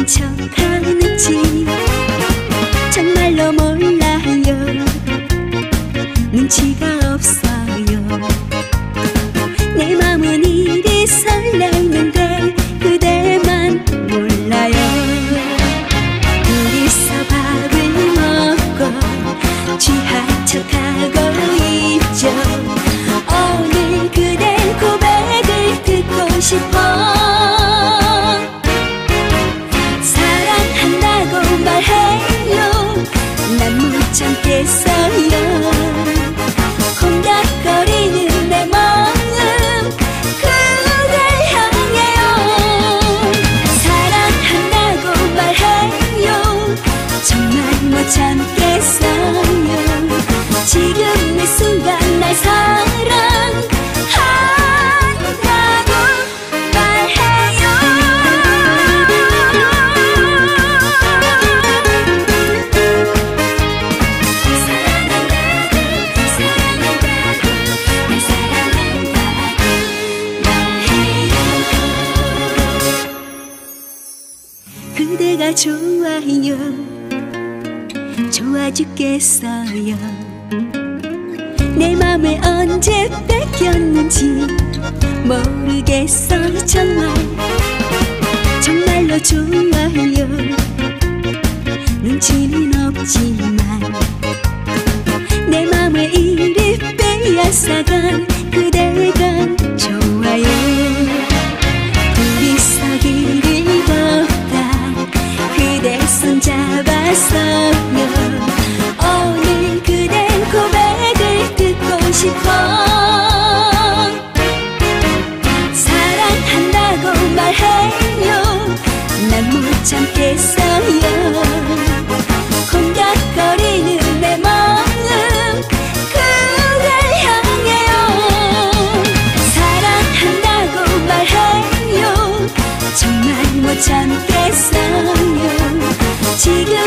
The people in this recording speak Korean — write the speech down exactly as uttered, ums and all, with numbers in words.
아닌 척 하는지 정말로 몰라요. 눈치가 없어요. 내 맘은 이리 설레는데 그대만 몰라요. 둘이서 밥을 먹고 취한 척하고 있죠. 오늘 그대 고백을 듣고 싶어. 사랑한다고 말해요. 난 못 참겠어요. 콩닥거리는 내 마음 그댈 향해요. 사랑한다고 말해요. 정말 못 참겠어요. 지금 이 순간 날 사랑한다고 말해요. 그대가 좋아요. 좋아 죽겠어요. 내 맘을 언제 뺏겼는지 모르겠어요. 정말 정말로 좋아요. 눈치는 없지만 내 맘을 이리 빼앗아간 그대가 좋아요. 둘이서 길을 걷다 그대 손잡았어요. 오늘 그대 고백을 듣고 싶어. 사랑한다고 말해요. 난 못 참겠어요. 콩닥거리는 내 마음 그댈 향해요. 사랑한다고 말해요. 정말 못 참겠어요. 지금